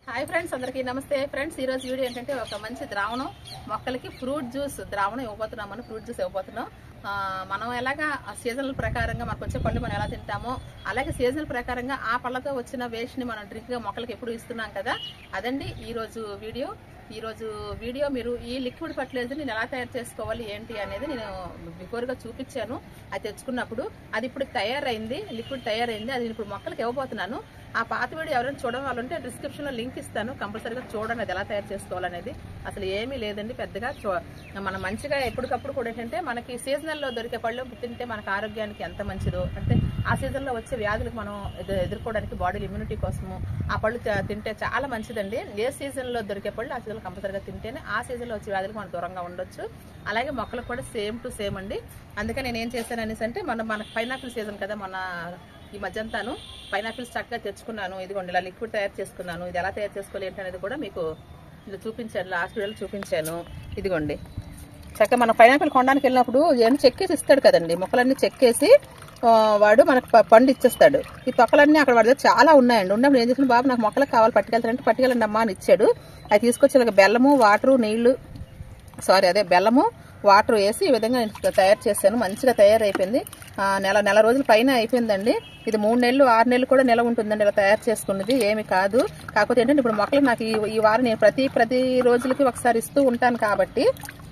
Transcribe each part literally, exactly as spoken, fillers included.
Hi friends, అందరికీ నమస్తే. Friends, ఈ రోజు వీడియో ఏంటంటే ఒక మంచి ద్రావణం మొక్కలకి ఫ్రూట్ జ్యూస్ ద్రావణం ఇవ్వబోతున్నామని ఫ్రూట్ జ్యూస్ ఇవ్వబోతున్నాం. మనం ఎలాగా సీజనల్ ప్రకారంగా మనకు వచ్చే పళ్ళు మనం ఎలా తింటామో అలాగే సీజనల్ ప్రకారంగా ఆ పళ్ళతో వచ్చిన వేస్ట్ ని మనం డ్రింక్ గా మొక్కలకి ఎప్పుడు ఇస్తున్నాం కదా, అదండి ఈ రోజు వీడియో. ఈ రోజు వీడియో మీరు ఈ లిక్విడ్ ఫర్టిలైజర్ నేను ఎలా తయారు చేసుకోవాలి ఏంటి అనేది నేను బిఫోర్ గా చూపించాను. అది తెచ్చుకున్నప్పుడు అది ఇప్పుడు తయారైంది, లిక్విడ్ తయారైంది. అది ఇప్పుడు మొక్కలకి ఇవ్వబోతున్నాను. ఆ పాత వీడియో ఎవరైనా చూడవాలంటే డిస్క్రిప్షన్ లో లింక్ ఇస్తాను, కంపల్సరీగా చూడండి అది ఎలా తయారు చేసుకోవాలనేది. అసలు ఏమీ లేదండి పెద్దగా. మనం మంచిగా ఎప్పటికప్పుడు కూడా ఏంటంటే మనకి సీజనల్లో దొరికే పళ్ళు తింటే మనకు ఆరోగ్యానికి ఎంత మంచిదో, అంటే ఆ సీజన్లో వచ్చే వ్యాధులకు మనం ఎదుర్కోవడానికి బాడీ ఇమ్యూనిటీ కోసము ఆ పళ్ళు తింటే చాలా మంచిదండి. ఏ సీజన్లో దొరికే పళ్ళు ఆ సీజన్లో కంపల్సరీగా తింటేనే ఆ సీజన్లో వచ్చే వ్యాధులకు మనం దూరంగా ఉండొచ్చు. అలాగే మొక్కలకు కూడా సేమ్ టు సేమ్ అండి. అందుకే నేను ఏం చేశాను అనేసి అంటే మన మనకు పైనాపిల్ సీజన్ కదా, మన ఈ మధ్యంతాను పైనాపిల్స్ చక్కగా తెచ్చుకున్నాను. ఇదిగోండి ఇలా లిక్విడ్ తయారు చేసుకున్నాను. ఇది ఎలా తయారు చేసుకోవాలి ఏంటనేది కూడా మీకు ఇలా చూపించాను, లాస్ట్ వీడియోలో చూపించాను. ఇదిగోండి చక్కగా మన పైనాపిల్ కొనడానికి వెళ్ళినప్పుడు ఏమైనా చెక్కేసి ఇస్తాడు కదండి, మొక్కలన్నీ చెక్కేసి వాడు మనకు పండు ఇచ్చేస్తాడు. ఈ తొక్కలన్నీ అక్కడ వాడి దగ్గర చాలా ఉన్నాయండి. ఉన్నప్పుడు ఏం చేసిన, బాబు నాకు మొక్కలకు కావాలి పట్టుకెళ్తానంటే పట్టుకెళ్ళండి అమ్మా అని ఇచ్చాడు. అది తీసుకొచ్చి ఇలాగ బెల్లము వాటరు నీళ్లు సారీ అదే బెల్లము వాటర్ వేసి ఈ విధంగా నేను తయారు చేశాను. మంచిగా తయారైపోయింది. నెల నెల రోజుల పైన అయిపోయిందండి. ఇది మూడు నెలలు ఆరు నెలలు కూడా నెల ఉంటుందండి ఇలా తయారు చేసుకున్నది, ఏమి కాదు. కాకపోతే ఏంటంటే ఇప్పుడు మొక్కలు నాకు ఈ వారం నేను ప్రతి ప్రతి రోజులకి ఒకసారి ఇస్తూ ఉంటాను కాబట్టి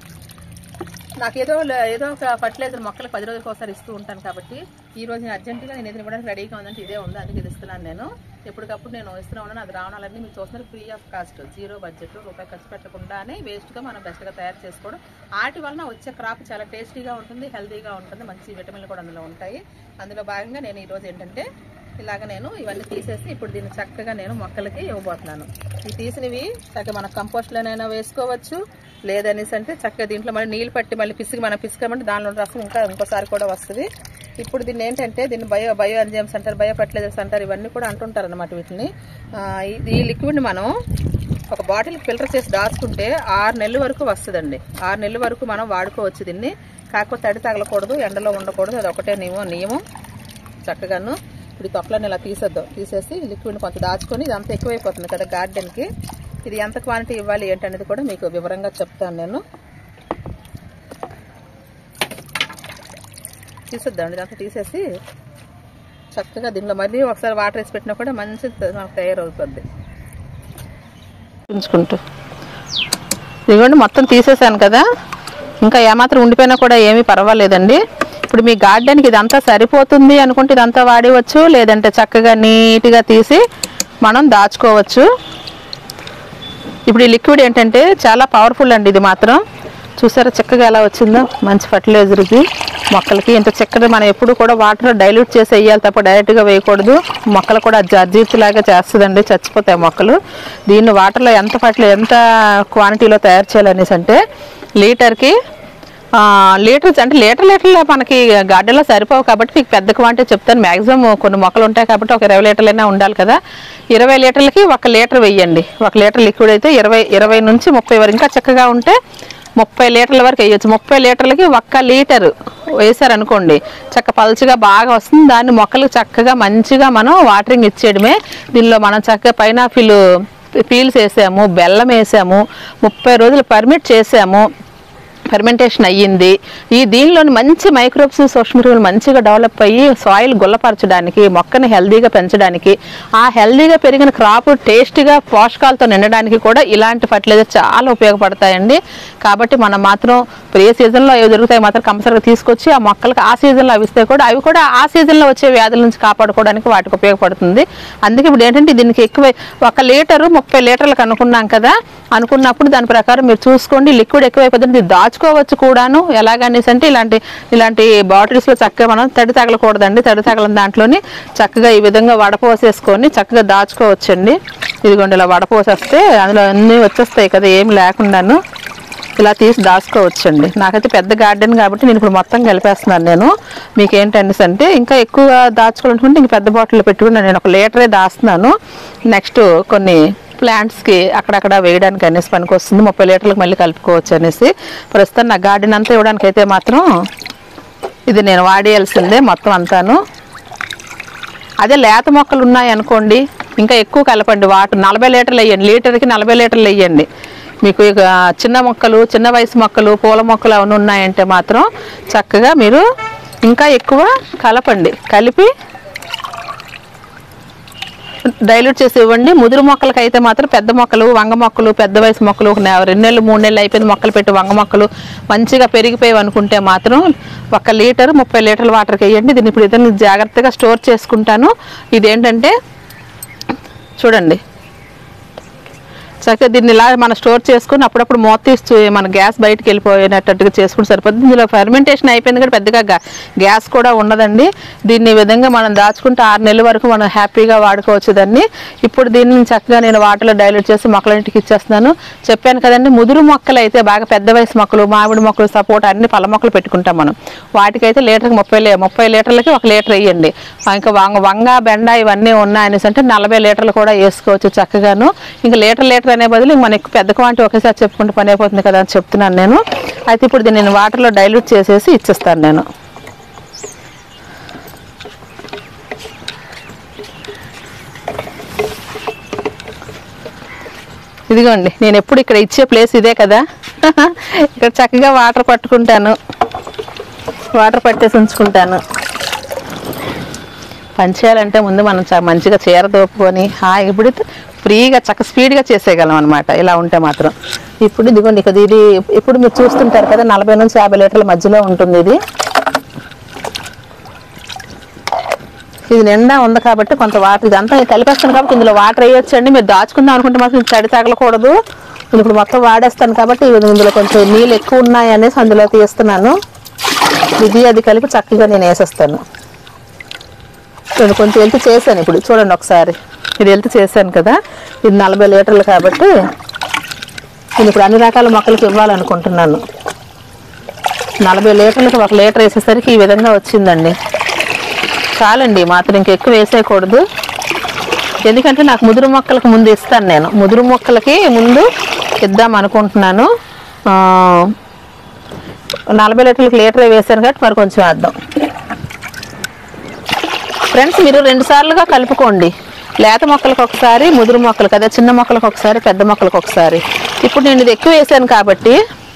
నాకు ఏదో ఏదో ఒక ఫర్టిలైజర్ మొక్కలకు పది రోజులకు ఒకసారి ఇస్తూ ఉంటాను కాబట్టి ఈ రోజు నేను అర్జెంటుగా నేను ఏదైనా ఇవ్వడానికి రెడీగా ఉందంటే ఇదే ఉంది, అందుకే ఇది ఇస్తున్నాను. నేను ఎప్పటికప్పుడు నేను ఇస్తూనే ఉన్నాను. అది రావణాలన్నీ మీరు చూస్తున్నారు, free of cost, zero budget, రూపాయి ఖర్చు పెట్టకుండానే వేస్ట్గా మనం బెస్ట్గా తయారు చేసుకోవడం. వాటి వలన వచ్చే క్రాప్ చాలా టేస్టీగా ఉంటుంది, హెల్తీగా ఉంటుంది, మంచి విటమిన్లు కూడా అందులో ఉంటాయి. అందులో భాగంగా నేను ఈరోజు ఏంటంటే ఇలాగ నేను ఇవన్నీ తీసేసి ఇప్పుడు దీన్ని చక్కగా నేను మొక్కలకి ఇవ్వబోతున్నాను. ఈ తీసినవి చక్కగా మన కంపోస్ట్లోనైనా వేసుకోవచ్చు, లేదనేసి అంటే చక్కగా దీంట్లో మళ్ళీ నీళ్ళు పట్టి మళ్ళీ పిసికి మనం పిసికామంటే దానిలో రసం ఇంకా ఇంకోసారి కూడా వస్తుంది. ఇప్పుడు దీన్ని ఏంటంటే దీన్ని బయో బయో ఎంజైమ్స్ అంటారు, బయో ఫర్టిలైజర్స్ అంటారు, ఇవన్నీ కూడా అంటుంటారు అనమాట. వీటిని ఈ లిక్విడ్ని మనం ఒక బాటిల్కి ఫిల్టర్ చేసి దాచుకుంటే ఆరు నెలల వరకు వస్తుందండి. ఆరు నెలల వరకు మనం వాడుకోవచ్చు దీన్ని. కాకపోతే తడి తగలకూడదు, ఎండలో ఉండకూడదు, అది ఒకటే నియమం నియమం చక్కగాను. ఇప్పుడు తొక్కలను ఇలా తీసేద్దాం. తీసేసి లిక్విడ్ని కొంత దాచుకొని ఇది అంత ఎక్కువైపోతుంది కదా గార్డెన్కి. ఇది ఎంత క్వాంటిటీ ఇవ్వాలి ఏంటనేది కూడా మీకు వివరంగా చెప్తాను నేను. తీసేద్దాం ఇదంతా. తీసేసి చక్కగా దీనిలో మళ్ళీ ఒకసారి వాటర్ వేసి పెట్టినా కూడా మంచిది మనకు తయారవుతుంది. ఉంచుకుంటూ ఇదిగోండి మొత్తం తీసేసాను కదా, ఇంకా ఏమాత్రం ఉండిపోయినా కూడా ఏమీ పర్వాలేదండి. ఇప్పుడు మీ గార్డెన్కి ఇదంతా సరిపోతుంది అనుకుంటే ఇదంతా వాడవచ్చు, లేదంటే చక్కగా నీట్గా తీసి మనం దాచుకోవచ్చు. ఇప్పుడు ఈ లిక్విడ్ ఏంటంటే చాలా పవర్ఫుల్ అండి. ఇది మాత్రం చూసారా చక్కగా ఎలా వచ్చిందో, మంచి ఫర్టిలైజర్కి మొక్కలకి. ఇంత చక్కగా మనం ఎప్పుడు కూడా వాటర్ డైల్యూట్ చేసి వేయాలి తప్ప డైరెక్ట్గా వేయకూడదు. మొక్కలు కూడా జర్జీర్తిలాగా చేస్తుందండి, చచ్చిపోతాయి మొక్కలు. దీన్ని వాటర్లో ఎంత ఫర్టిలైజర్ ఎంత క్వాంటిటీలో తయారు చేయాలనేసి అంటే లీటర్కి లీటర్స్ అంటే లీటర్ లీటర్లు మనకి గార్డెన్లో సరిపోవు కాబట్టి మీకు పెద్ద క్వాంటిటీ చెప్తాను. మ్యాక్సిమం కొన్ని మొక్కలు ఉంటాయి కాబట్టి ఒక ఇరవై లీటర్లైనా ఉండాలి కదా. ఇరవై లీటర్లకి ఒక లీటర్ వేయండి. ఒక లీటర్ లిక్విడ్ అయితే ఇరవై ఇరవై నుంచి ముప్పై వరకు, ఇంకా చక్కగా ఉంటే ముప్పై లీటర్ల వరకు వేయచ్చు. ముప్పై లీటర్లకి ఒక్క లీటరు వేసారనుకోండి చక్క పలుచగా బాగా వస్తుంది. దాన్ని మొక్కలకు చక్కగా మంచిగా మనం వాటరింగ్ ఇచ్చేయడమే. దీనిలో మనం చక్కగా పైనాపిల్ పీల్స్ వేసాము, బెల్లం వేసాము, ముప్పై రోజులు పర్మిట్ చేసాము, ఫెర్మెంటేషన్ అయ్యింది. ఈ దీనిలోని మంచి మైక్రోబ్స్ సూక్ష్మక్రిములు మంచిగా డెవలప్ అయ్యి సాయిల్ గుల్లపరచడానికి, మొక్కని హెల్దీగా పెంచడానికి, ఆ హెల్దీగా పెరిగిన క్రాప్ టేస్టీగా పోషకాలతో నిండడానికి కూడా ఇలాంటి ఫర్టిలైజర్ చాలా ఉపయోగపడతాయండి. కాబట్టి మనం మాత్రం ఏ సీజన్లో అవి దొరుకుతాయి మాత్రం కంపల్సరీగా తీసుకొచ్చి ఆ మొక్కలకు ఆ సీజన్లో అవి ఇస్తే కూడా అవి కూడా ఆ సీజన్లో వచ్చే వ్యాధుల నుంచి కాపాడుకోవడానికి వాటికి ఉపయోగపడుతుంది. అందుకే ఇప్పుడు ఏంటంటే దీనికి ఎక్కువ ఒక లీటరు ముప్పై లీటర్లకు అనుకున్నాం కదా, అనుకున్నప్పుడు దాని ప్రకారం మీరు చూసుకోండి. లిక్విడ్ ఎక్కువైపోతుంది, దాచుకోవచ్చు కూడాను. ఎలాగనేసి అంటే ఇలాంటి ఇలాంటి బాటిల్స్లో చక్కగా మనం తడి తగలకూడదండి. తడి తగలని దాంట్లోని చక్కగా ఈ విధంగా వడపోసేసుకొని చక్కగా దాచుకోవచ్చండి. ఇదిగోండి ఇలా వడపోసేస్తే అందులో అన్నీ వచ్చేస్తాయి కదా, ఏమి లేకుండాను ఇలా తీసి దాచుకోవచ్చండి. నాకైతే పెద్ద గార్డెన్ కాబట్టి నేను ఇప్పుడు మొత్తం కలిపేస్తున్నాను. నేను మీకు ఏంటనేసి అంటే ఇంకా ఎక్కువగా దాచుకోవాలనుకుంటే ఇంక పెద్ద బాటిల్లో పెట్టుకుని నేను ఒక లీటరే దాస్తున్నాను. నెక్స్ట్ కొన్ని ప్లాంట్స్కి అక్కడక్కడ వేయడానికి అనేసి పనికి వస్తుంది. ముప్పై లీటర్లకు మళ్ళీ కలుపుకోవచ్చు అనేసి. ప్రస్తుతం నా గార్డెన్ అంతా ఇవ్వడానికి అయితే మాత్రం ఇది నేను వాడేయాల్సిందే మొత్తం అంతాను. అదే లేత మొక్కలు ఉన్నాయి అనుకోండి, ఇంకా ఎక్కువ కలపండి వాటర్. నలభై లీటర్లు వేయండి, లీటర్కి నలభై లీటర్లు వేయండి. మీకు ఇక చిన్న మొక్కలు, చిన్న వయసు మొక్కలు, పూల మొక్కలు అవన్నీ ఉన్నాయంటే మాత్రం చక్కగా మీరు ఇంకా ఎక్కువ కలపండి. కలిపి డైల్యూట్ చేసి ఇవ్వండి. ముదురు మొక్కలకి అయితే మాత్రం పెద్ద మొక్కలు, వంగ మొక్కలు, పెద్ద వయసు మొక్కలు, ఒక రెండు నెలలు మూడు నెలలు అయిపోయింది మొక్కలు పెట్టి వంగ మొక్కలు మంచిగా పెరిగిపోయి అనుకుంటే మాత్రం ఒక లీటర్ ముప్పై లీటర్ల వాటర్కి వేయండి. దీన్ని ఇప్పుడు ఇతను జాగ్రత్తగా స్టోర్ చేసుకుంటాను. ఇదేంటంటే చూడండి, చక్కగా దీన్ని ఇలా మనం స్టోర్ చేసుకుని అప్పుడప్పుడు మూత తీసి మన గ్యాస్ బయటకు వెళ్ళిపోయినట్టుగా చేసుకుంటే సరిపోతుంది. ఇందులో ఫెర్మెంటేషన్ అయిపోయింది కూడా పెద్దగా గ్యాస్ కూడా ఉండదండి. దీన్ని ఈ విధంగా మనం దాచుకుంటే ఆరు నెలల వరకు మనం హ్యాపీగా వాడుకోవచ్చు దాన్ని. ఇప్పుడు దీన్ని చక్కగా నేను వాటర్లో డైల్యూట్ చేసి మొక్కలన్నింటికి ఇచ్చేస్తున్నాను. చెప్పాను కదండి, ముదురు మొక్కలు అయితే బాగా పెద్ద వయసు మొక్కలు, మామిడి మొక్కలు, సపోటా అన్ని పళ్ళ మొక్కలు పెట్టుకుంటాం మనం. వాటికైతే లీటర్కి ముప్పై ముప్పై లీటర్లకి ఒక లీటర్ వేయండి. ఇంకా వంగ వంగ బెండ ఇవన్నీ ఉన్నాయనేసి అంటే నలభై లీటర్లు కూడా వేసుకోవచ్చు చక్కగాను. ఇంకా లీటర్ లీటర్ అనే బదులు మనకి పెద్ద క్వాంటిటీ ఒకేసారి చెప్పుకుంటే పని అయిపోతుంది కదా అని చెప్తున్నాను నేను. అయితే ఇప్పుడు దీన్ని నేను వాటర్లో డైల్యూట్ చేసేసి ఇచ్చేస్తాను నేను. ఇదిగోండి, నేను ఎప్పుడు ఇక్కడ ఇచ్చే ప్లేస్ ఇదే కదా, ఇక్కడ చక్కగా వాటర్ పట్టుకుంటాను, వాటర్ పట్టేసి ఉంచుకుంటాను. పని చేయాలంటే ముందు మనం మంచిగా చీర దోపుకొని హాయి ఇప్పుడు ఫ్రీగా చక్క స్పీడ్గా చేసేయగలం అనమాట ఇలా ఉంటే మాత్రం. ఇప్పుడు ఇదిగోండి, ఇక ఇది ఇప్పుడు మీరు చూస్తుంటారు కదా నలభై నుంచి యాభై లీటర్ల మధ్యలో ఉంటుంది ఇది. ఇది నిండా ఉంది కాబట్టి కొంత వాటర్ ఇదంతా కలిపేస్తాను కాబట్టి ఇందులో వాటర్ వేయొచ్చండి. మీరు దాచుకుందాం అనుకుంటే మాత్రం తడి తగలకూడదు. ఇప్పుడు మొత్తం వాడేస్తాను కాబట్టి ఇందులో కొంచెం నీళ్ళు ఎక్కువ ఉన్నాయి అనేసి అందులో తీస్తున్నాను. ఇది అది కలిపి చక్కగా నేను వేసేస్తాను. నేను కొంచెం హెల్త్ చేశాను ఇప్పుడు చూడండి ఒకసారి. ఇది హెల్త్ చేశాను కదా, ఇది నలభై లీటర్లు కాబట్టి నేను ఇప్పుడు అన్ని రకాల మొక్కలకు ఇవ్వాలనుకుంటున్నాను. నలభై లీటర్లకు ఒక లీటర్ వేసేసరికి ఈ విధంగా వచ్చిందండి. చాలండి మాత్రం ఇంకెక్కువ వేసేయకూడదు. ఎందుకంటే నాకు ముదురు మొక్కలకు ముందు ఇస్తాను నేను. ముదురు మొక్కలకి ముందు ఇద్దాం అనుకుంటున్నాను. నలభై లీటర్లకు లీటరే వేసాను కాబట్టి మరి కొంచెం వేద్దాం. ఫ్రెండ్స్, మీరు రెండు సార్లుగా కలుపుకోండి. లేత మొక్కలకు ఒకసారి, ముదురు మొక్కలకు అదే చిన్న మొక్కలకు ఒకసారి, పెద్ద మొక్కలకు ఒకసారి. ఇప్పుడు నేను ఇది ఎక్కువ వేసాను కాబట్టి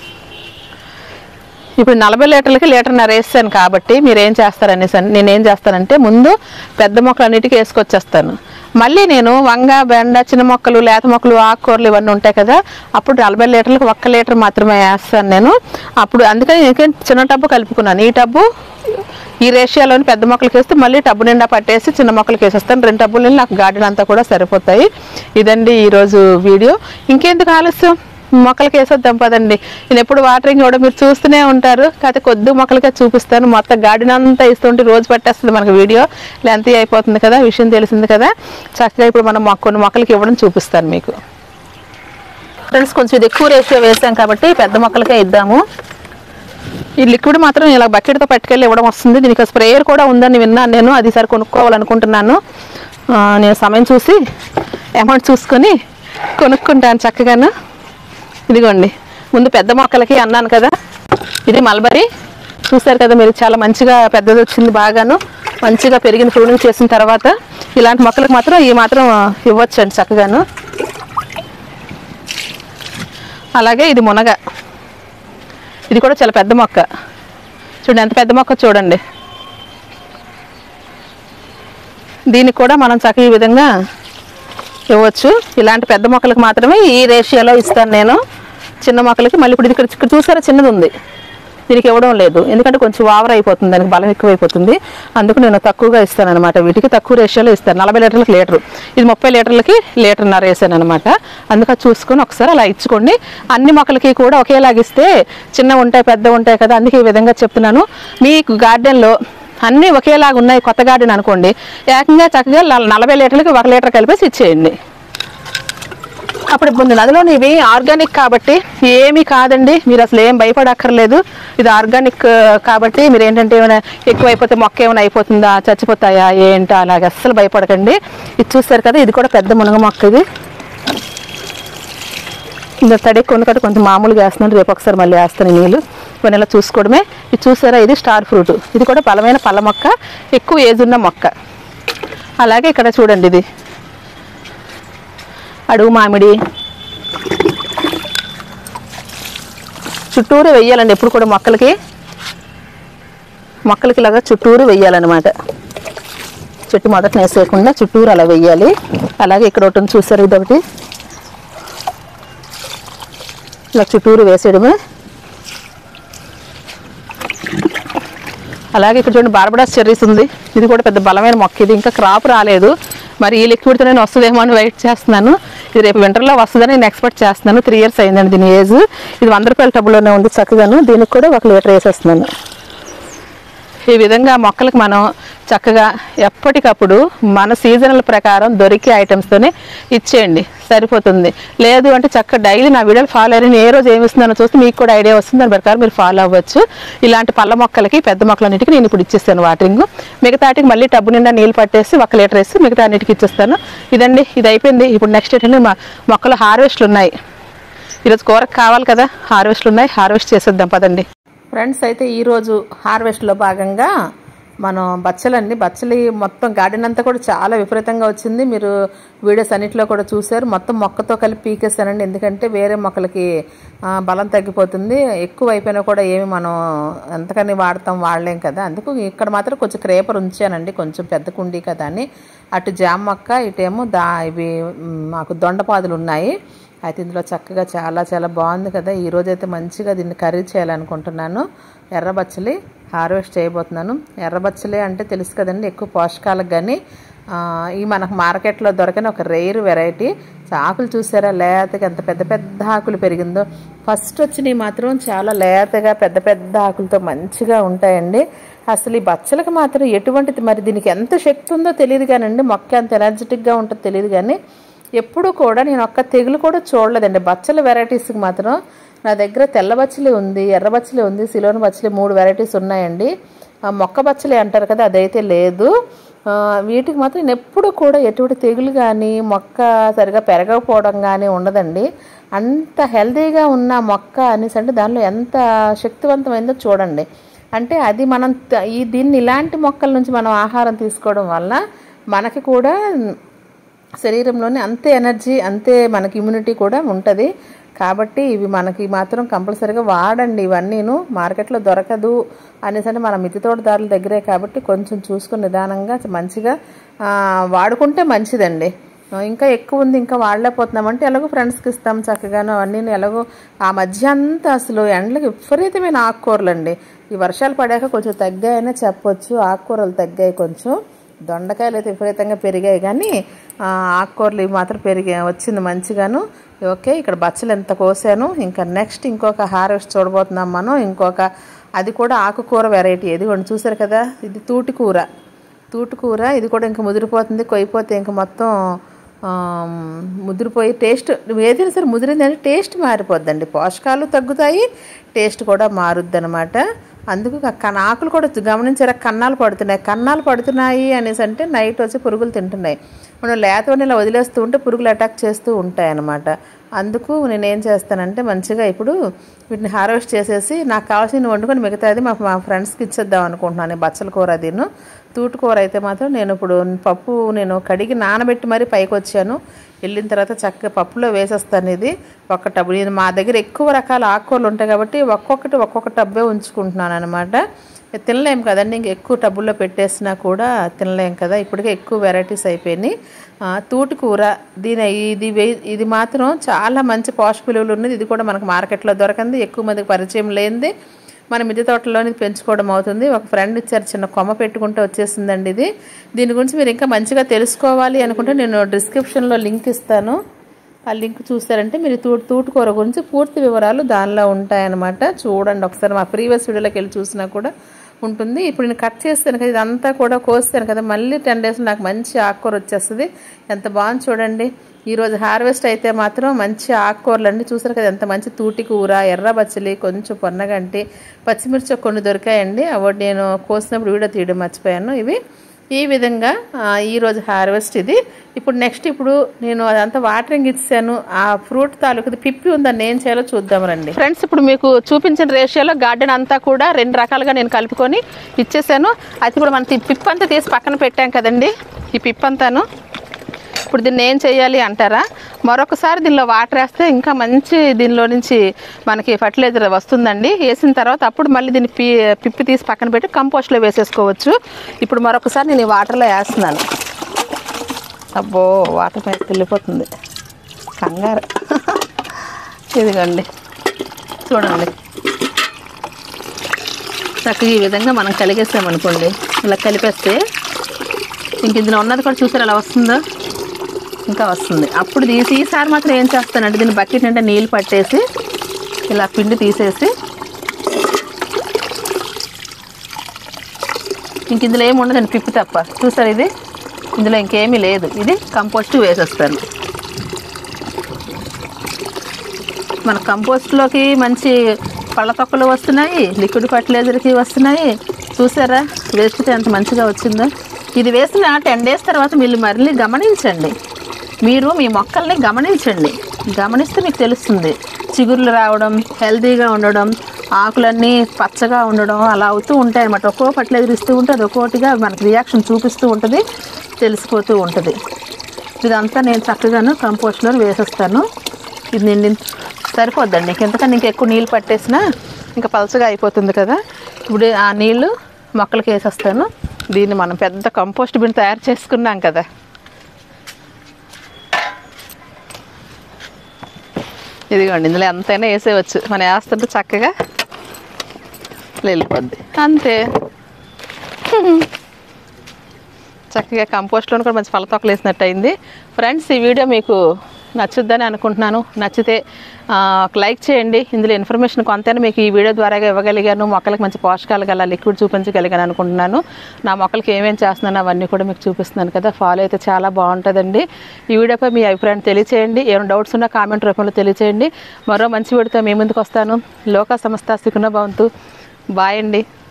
ఇప్పుడు నలభై లీటర్లకి లీటర్న్నర వేసాను కాబట్టి మీరు ఏం చేస్తారనేసి నేనేం చేస్తానంటే ముందు పెద్ద మొక్కలు అన్నిటికీ వేసుకొచ్చేస్తాను. మళ్ళీ నేను వంగ బెండ చిన్న మొక్కలు, లేత మొక్కలు, ఆకుకూరలు ఇవన్నీ ఉంటాయి కదా, అప్పుడు నలభై లీటర్లకు ఒక్క లీటర్ మాత్రమే వేస్తాను నేను. అప్పుడు అందుకని నేను చిన్న టబ్బు కలుపుకున్నాను. ఈ టబ్బు ఈ రేషియోలోని పెద్ద మొక్కలకి వేస్తే మళ్ళీ టబ్బు నిండా పట్టేసి చిన్న మొక్కలకి వేసేస్తాను. రెండు టబ్బులు నాకు గార్డెన్ అంతా కూడా సరిపోతాయి. ఇదండి ఈరోజు వీడియో. ఇంకెందుకు ఆలస్యం, మొక్కలకి వేసేద్దాం పదండి. నేను ఎప్పుడు వాటరింగ్ కూడా మీరు చూస్తూనే ఉంటారు. కాకపోతే కొద్ది మొక్కలకే చూపిస్తాను. మొత్తం గార్డెన్ అంతా ఇస్తుంటే రోజు పట్టేస్తుంది మనకు. వీడియో లెంత్ అయిపోతుంది కదా, విషయం తెలిసింది కదా. చక్కగా ఇప్పుడు మనం కొన్ని మొక్కలకి ఇవ్వడం చూపిస్తాను మీకు. ఫ్రెండ్స్, కొంచెం ఇది ఎక్కువ రేషియో వేసాం కాబట్టి పెద్ద మొక్కలకే ఇద్దాము. ఈ లిక్విడ్ మాత్రం ఇలా బకెట్తో పట్టుకెళ్ళి ఇవ్వడం వస్తుంది. దీనికి స్ప్రేయర్ కూడా ఉందని విన్నాను నేను. అది సరి కొనుక్కోవాలనుకుంటున్నాను. నేను సమయం చూసి అమౌంట్ చూసుకొని కొనుక్కుంటాను చక్కగాను. ఇదిగోండి, ముందు పెద్ద మొక్కలకి అన్నాను కదా, ఇది మల్బరీ చూసారు కదా మీరు, చాలా మంచిగా పెద్దది వచ్చింది, బాగాను మంచిగా పెరిగిన ప్రూనింగ్ చేసిన తర్వాత ఇలాంటి మొక్కలకు మాత్రం ఈ మాత్రం ఇవ్వచ్చండి చక్కగాను. అలాగే ఇది మునగ, ఇది కూడా చాలా పెద్ద మొక్క. చూడండి ఎంత పెద్ద మొక్క చూడండి. దీనికి కూడా మనం చక్కగా ఈ విధంగా ఇవ్వచ్చు. ఇలాంటి పెద్ద మొక్కలకు మాత్రమే ఈ రేషియోలో ఇస్తాను నేను. చిన్న మొక్కలకి మళ్ళీ ఇప్పుడు ఇక్కడ ఇక్కడ చూసారా చిన్నది ఉంది, దీనికి ఇవ్వడం లేదు. ఎందుకంటే కొంచెం ఓవర్ అయిపోతుంది, దానికి బలం ఎక్కువైపోతుంది. అందుకు నేను తక్కువగా ఇస్తాను అనమాట. వీటికి తక్కువ రేషియోలో ఇస్తాను. నలభై లీటర్లకు లీటరు, ఇది ముప్పై లీటర్లకి లీటర్న్నర వేసాను అనమాట. అందుకని చూసుకొని ఒకసారి అలా ఇచ్చుకోండి. అన్ని మొక్కలకి కూడా ఒకేలాగిస్తే చిన్న ఉంటాయి పెద్ద ఉంటాయి కదా, అందుకే ఈ విధంగా చెప్తున్నాను. మీకు గార్డెన్లో అన్నీ ఒకేలాగా ఉన్నాయి, కొత్త గార్డెన్ అనుకోండి, ఏకంగా చక్కగా నలభై లీటర్లకి ఒక లీటర్ కలిపేసి ఇచ్చేయండి. అప్పుడు ఇప్పుడు నదిలోని ఇవి ఆర్గానిక్ కాబట్టి ఏమీ కాదండి, మీరు అసలు ఏం భయపడక్కర్లేదు. ఇది ఆర్గానిక్ కాబట్టి మీరు ఏంటంటే ఏమైనా ఎక్కువైపోతే మొక్క ఏమైనా అయిపోతుందా, చచ్చిపోతాయా ఏంటో అలాగే అస్సలు భయపడకండి. ఇది చూస్తారు కదా, ఇది కూడా పెద్ద మునగ మొక్క. ఇది ఇంకా తడి కొనుక్కటి కొంచెం మామూలుగా వేస్తున్నాను, రేపు ఒకసారి మళ్ళీ వేస్తాను నీళ్ళు. కొన్ని ఇలా చూసుకోవడమే. ఇది చూసారా, ఇది స్టార్ ఫ్రూట్, ఇది కూడా బలమైన పళ్ళ మొక్క, ఎక్కువ ఏజ్ ఉన్న మొక్క. అలాగే ఇక్కడ చూడండి, ఇది అడుగు మామిడి చుట్టూరు వెయ్యాలండి. ఎప్పుడు కూడా మొక్కలకి మొక్కలకి ఇలాగా చుట్టూరు వెయ్యాలన్నమాట. చెట్టు మొదట వేసేయకుండా చుట్టూరు అలా వెయ్యాలి. అలాగే ఇక్కడ ఒకటి చూసారు, ఇదొకటి ఇలా చుట్టూరు వేసేయడమే. అలాగే ఇక్కడ చూడండి బార్బడాస్ చెర్రీస్ ఉంది. ఇది కూడా పెద్ద బలమైన మొక్క. ఇది ఇంకా క్రాప్ రాలేదు. మరి ఈ లిక్విడ్తో నేను వస్తుందేమో అని వెయిట్ చేస్తున్నాను. ఇది రేపు వింటర్లో వస్తుందని నేను ఎక్స్పెక్ట్ చేస్తున్నాను. త్రీ ఇయర్స్ అయిందండి దీని ఏజ్. ఇది వంద రూపాయల టబ్బులోనే ఉంది చక్కగాను. దీనికి కూడా ఒక లీటర్ వేసేస్తున్నాను. ఈ విధంగా మొక్కలకు మనం చక్కగా ఎప్పటికప్పుడు మన సీజనల్ ప్రకారం దొరికే ఐటమ్స్తోనే ఇచ్చేయండి, సరిపోతుంది. లేదు అంటే చక్కగా డైలీ నా వీడియోలు ఫాలో అయ్యి ఏ రోజు ఏమి ఇస్తుందో చూస్తే మీకు కూడా ఐడియా వస్తుంది. దాని ప్రకారం మీరు ఫాలో అవ్వచ్చు. ఇలాంటి పళ్ళ మొక్కలకి పెద్ద మొక్కలన్నిటికీ నేను ఇప్పుడు ఇచ్చేస్తాను వాటరింగ్. మిగతాటికి మళ్ళీ టబ్బు నిండా నీళ్ళు పట్టేసి ఒక లీటర్ వేసి మిగతా అన్నిటికీ ఇచ్చేస్తాను. ఇదండి, ఇది అయిపోయింది. ఇప్పుడు నెక్స్ట్ ఏంటంటే మా మొక్కలు హార్వెస్ట్లు ఉన్నాయి. ఈరోజు కూరకు కావాలి కదా, హార్వెస్ట్లు ఉన్నాయి. హార్వెస్ట్ చేసేద్దాం పదండి ఫ్రెండ్స్. అయితే ఈరోజు హార్వెస్ట్లో భాగంగా మనం బచ్చలండి, బచ్చలి మొత్తం గార్డెన్ అంతా కూడా చాలా విపరీతంగా వచ్చింది. మీరు వీడియోస్ అన్నింటిలో కూడా చూసారు. మొత్తం మొక్కతో కలిపి పీకేస్తానండి, ఎందుకంటే వేరే మొక్కలకి బలం తగ్గిపోతుంది. ఎక్కువ అయిపోయినా కూడా ఏమి మనం ఎంతకని వాడతాం, వాడలేం కదా. అందుకు ఇక్కడ మాత్రం కొంచెం క్రేపర్ ఉంచానండి, కొంచెం పెద్ద కుండీ కదా అని. అటు జామ మొక్క, ఇటేమో దా ఇవి మాకు దొండపాదులు ఉన్నాయి. అయితే ఇందులో చక్కగా చాలా చాలా బాగుంది కదా. ఈరోజు అయితే మంచిగా దీన్ని కర్రీ చేయాలనుకుంటున్నాను. ఎర్రబచ్చలి హార్వెస్ట్ చేయబోతున్నాను. ఎర్రబచ్చలి అంటే తెలుసు కదండి, ఎక్కువ పోషకాలకు కానీ ఈ మనకు మార్కెట్లో దొరకని ఒక రేర్ వెరైటీ. ఆకులు చూసారా లేతగా ఎంత పెద్ద పెద్ద ఆకులు పెరిగిందో. ఫస్ట్ వచ్చినవి మాత్రం చాలా లేతగా పెద్ద పెద్ద ఆకులతో మంచిగా ఉంటాయండి. అసలు ఈ బచ్చలకు మాత్రం ఎటువంటిది, మరి దీనికి ఎంత శక్తి ఉందో తెలియదు కానండి, మొక్క ఎంత ఎనర్జెటిక్గా ఉంటుందో తెలియదు కానీ ఎప్పుడు కూడా నేను ఒక్క తెగులు కూడా చూడలేదండి. బచ్చల వెరైటీస్కి మాత్రం నా దగ్గర తెల్ల బచ్చలి ఉంది, ఎర్ర బచ్చలి ఉంది, సిలోన్ బచ్చలి, మూడు వెరైటీస్ ఉన్నాయండి. మొక్క బచ్చలి అంటారు కదా, అదైతే లేదు. వీటికి మాత్రం నేను ఎప్పుడు కూడా ఎటువంటి తెగులు కానీ మొక్క సరిగా పెరగకపోవడం కానీ ఉండదండి. అంత హెల్తీగా ఉన్న మొక్క అనేసి అంటే దానిలో ఎంత శక్తివంతమైందో చూడండి. అంటే అది మనం ఈ దీన్ని ఇలాంటి మొక్కల నుంచి మనం ఆహారం తీసుకోవడం వల్ల మనకి కూడా శరీరంలోనే అంతే ఎనర్జీ, అంతే మనకి ఇమ్యూనిటీ కూడా ఉంటుంది. కాబట్టి ఇవి మనకి మాత్రం కంపల్సరీగా వాడండి. ఇవన్నీను మార్కెట్లో దొరకదు అనేసి అంటే మన మిద్దె తోటదారుల దగ్గరే కాబట్టి కొంచెం చూసుకుని నిదానంగా మంచిగా వాడుకుంటే మంచిదండి. ఇంకా ఎక్కువ ఉంది ఇంకా వాడలేకపోతున్నామంటే ఎలాగో ఫ్రెండ్స్కి ఇస్తాం చక్కగాను. అవన్నీ ఎలాగో ఆ మధ్య అంతా అసలు ఎండలకు విపరీతమైన ఆకుకూరలు అండి. ఈ వర్షాలు పడాక కొంచెం తగ్గాయనే చెప్పొచ్చు, ఆకుకూరలు తగ్గాయి. కొంచెం దొండకాయలు అయితే విపరీతంగా పెరిగాయి కానీ ఆకుకూరలు ఇవి మాత్రం పెరిగా వచ్చింది మంచిగాను. ఓకే, ఇక్కడ బచ్చలు ఎంత కోసాను. ఇంకా నెక్స్ట్ ఇంకొక హార్వెస్ట్ చూడబోతున్నాం మనం. ఇంకొక అది కూడా ఆకుకూర వెరైటీ. ఇది కొన్ని చూసారు కదా, ఇది తూటికూర. తూటికూర ఇది కూడా ఇంకా ముదిరిపోతుంది. కొయ్యిపోతే ఇంకా మొత్తం ముదిరిపోయి టేస్ట్ ఏదైనా సరే ముదిరిందంటే టేస్ట్ మారిపోద్దండి. పోషకాలు తగ్గుతాయి, టేస్ట్ కూడా మారుద్ది అనమాట. అందుకు కన్న ఆకులు కూడా గమనించారా, కన్నాలు పడుతున్నాయి. కన్నాలు పడుతున్నాయి అనేసి అంటే నైట్ వచ్చి పురుగులు తింటున్నాయి. మనం లేతవని ఇలా వదిలేస్తూ ఉంటే పురుగులు అటాక్ చేస్తూ ఉంటాయి అన్నమాట. అందుకు నేనేం చేస్తానంటే మంచిగా ఇప్పుడు వీటిని హార్వెస్ట్ చేసేసి నాకు కావాల్సిన వండుకొని మిగతాది మా మా ఫ్రెండ్స్కి ఇచ్చేద్దాం అనుకుంటున్నాను. బచ్చల కూర అదిను. తూటుకూర అయితే మాత్రం నేను ఇప్పుడు పప్పు నేను కడిగి నానబెట్టి మరీ పైకి వచ్చాను. వెళ్ళిన తర్వాత చక్కగా పప్పులో వేసేస్తాను. ఇది ఒక్క టబ్బు. నేను మా దగ్గర ఎక్కువ రకాల ఆకుకూరలు ఉంటాయి కాబట్టి ఒక్కొక్కటి ఒక్కొక్క టబ్బే ఉంచుకుంటున్నాను అనమాట. తినలేం కదండి, ఇంక ఎక్కువ టబ్బుల్లో పెట్టేసినా కూడా తినలేం కదా. ఇప్పటికే ఎక్కువ వెరైటీస్ అయిపోయినాయి. తూటికూర దీని ఇది ఇది మాత్రం చాలా మంచి పోషక విలువలు ఉన్నది. ఇది కూడా మనకు మార్కెట్లో దొరకంది, ఎక్కువ మందికి పరిచయం లేనిది. మన మిద్దె తోటలోని పెంచుకోవడం అవుతుంది. ఒక ఫ్రెండ్ ఇచ్చారు, చిన్న కొమ్మ పెట్టుకుంటే వచ్చేసిందండి ఇది. దీని గురించి మీరు ఇంకా మంచిగా తెలుసుకోవాలి అనుకుంటే నేను డిస్క్రిప్షన్లో లింక్ ఇస్తాను. ఆ లింక్ చూస్తారంటే మీరు తూ తూటుకూర గురించి పూర్తి వివరాలు దానిలో ఉంటాయన్నమాట. చూడండి ఒకసారి, మా ప్రీవియస్ వీడియోలోకి వెళ్ళి చూసినా కూడా ఉంటుంది. ఇప్పుడు నేను కట్ చేస్తాను కదా, ఇదంతా కూడా కోస్తాను కదా, మళ్ళీ టెన్ డేస్ నాకు మంచి ఆకుకూర వచ్చేస్తుంది. ఎంత బాగుంది చూడండి. ఈరోజు హార్వెస్ట్ అయితే మాత్రం మంచి ఆకుకూరలు అండి. చూసారు కదా ఎంత మంచి తూటికూర, ఎర్ర బచ్చలి, కొంచెం పొన్నగంటి, పచ్చిమిర్చి కొన్ని దొరికాయండి. అవి నేను కోసినప్పుడు వీడియో తీయడం మర్చిపోయాను. ఇవి ఈ విధంగా ఈరోజు హార్వెస్ట్ ఇది. ఇప్పుడు నెక్స్ట్ ఇప్పుడు నేను అదంతా వాటరింగ్ ఇచ్చాను. ఆ ఫ్రూట్ తాలూకు పిప్పి ఉందని ఏం చేయాలో చూద్దాం రండి ఫ్రెండ్స్. ఇప్పుడు మీకు చూపించిన రేషియోలో గార్డెన్ అంతా కూడా రెండు రకాలుగా నేను కలుపుకొని ఇచ్చేసాను. అది కూడా మన పిప్పి అంతా తీసి పక్కన పెట్టాం కదండి. ఈ పిప్పి అంతాను ఇప్పుడు దీన్ని ఏం చేయాలి అంటారా, మరొకసారి దీనిలో వాటర్ వేస్తే ఇంకా మంచి దీనిలో నుంచి మనకి ఫర్టిలైజర్ వస్తుందండి. వేసిన తర్వాత అప్పుడు మళ్ళీ దీన్ని పి పిప్పి తీసి పక్కన పెట్టి కంపోస్ట్లో వేసేసుకోవచ్చు. ఇప్పుడు మరొకసారి నేను ఈ వాటర్లో వేస్తున్నాను. అబ్బో వాటర్ పైకి వెళ్ళిపోతుంది కంగారు. ఇదిగోండి చూడండి, చక్కగా ఈ విధంగా మనం కలిగేసామనుకోండి, ఇలా కలిపేస్తే ఇంక ఇందులో ఉన్నది కూడా చూసారు ఎలా వస్తుందో, ఇంకా వస్తుంది. అప్పుడు తీసి ఈసారి మాత్రం ఏం చేస్తానంటే దీన్ని బకెట్ నిండా నీళ్ళు పట్టేసి ఇలా పిండి తీసేసి ఇంక ఇందులో ఏమి ఉండదండి, పిప్పి తప్ప. చూసారు ఇది, ఇందులో ఇంకేమీ లేదు. ఇది కంపోస్ట్ వేసేస్తాను. మన కంపోస్ట్లోకి మంచి పళ్ళ తొక్కలు వస్తున్నాయి, లిక్విడ్ ఫర్టిలైజర్కి వస్తున్నాయి. చూసారా వేస్ట్ ఎంత మంచిగా వచ్చిందో. ఇది వేసిన టెన్ డేస్ తర్వాత మీరు మళ్ళీ గమనించండి, మీరు మీ మొక్కల్ని గమనించండి. గమనిస్తే మీకు తెలుస్తుంది. చిగుర్లు రావడం, హెల్తీగా ఉండడం, ఆకులన్నీ పచ్చగా ఉండడం అలా అవుతూ ఉంటాయి అన్నమాట. ఒక్కో ఫర్టిలైజర్ ఇస్తూ ఉంటే అది ఒక్కోటిగా మనకి రియాక్షన్ చూపిస్తూ ఉంటుంది, తెలిసిపోతూ ఉంటుంది. ఇదంతా నేను చక్కగాను కంపోస్ట్లో వేసేస్తాను. ఇది నిండి సరిపోద్దండి, ఇంకెంతకన్నా ఇంక ఎక్కువ నీళ్ళు పట్టేసినా ఇంకా పలచగా అయిపోతుంది కదా. ఇప్పుడు ఆ నీళ్ళు మొక్కలకి వేసేస్తాను. దీన్ని మనం పెద్ద కంపోస్ట్ బిన్ తయారు చేసుకున్నాం కదా, ఇదిగోండి ఇందులో ఎంతైనా వేసేయచ్చు. మనం వేస్తుంటే చక్కగా వెళ్ళిపోద్ది అంతే. చక్కగా కంపోస్ట్లో కూడా మంచి పళ్ళతొక్కలు వేసినట్టు అయింది. ఫ్రెండ్స్, ఈ వీడియో మీకు నచ్చుద్దని అనుకుంటున్నాను. నచ్చితే ఒక లైక్ చేయండి. ఇందులో ఇన్ఫర్మేషన్ కొంతైనా మీకు ఈ వీడియో ద్వారాగా ఇవ్వగలిగాను. మొక్కలకు మంచి పోషకాలు గల లిక్విడ్ చూపించగలిగాను అనుకుంటున్నాను. నా మొక్కలకి ఏమేమి చేస్తున్నాను అవన్నీ కూడా మీకు చూపిస్తున్నాను కదా. ఫాలో అయితే చాలా బాగుంటుందండి. ఈ వీడియోపై మీ అభిప్రాయాన్ని తెలియచేయండి. ఏమైనా డౌట్స్ ఉన్నా కామెంట్ రూపంలో తెలియచేయండి. మరో మంచి వీడియోతో మీ ముందుకు వస్తాను. లోక సమస్త సుఖినో భవంతు. బాయ్ అండి.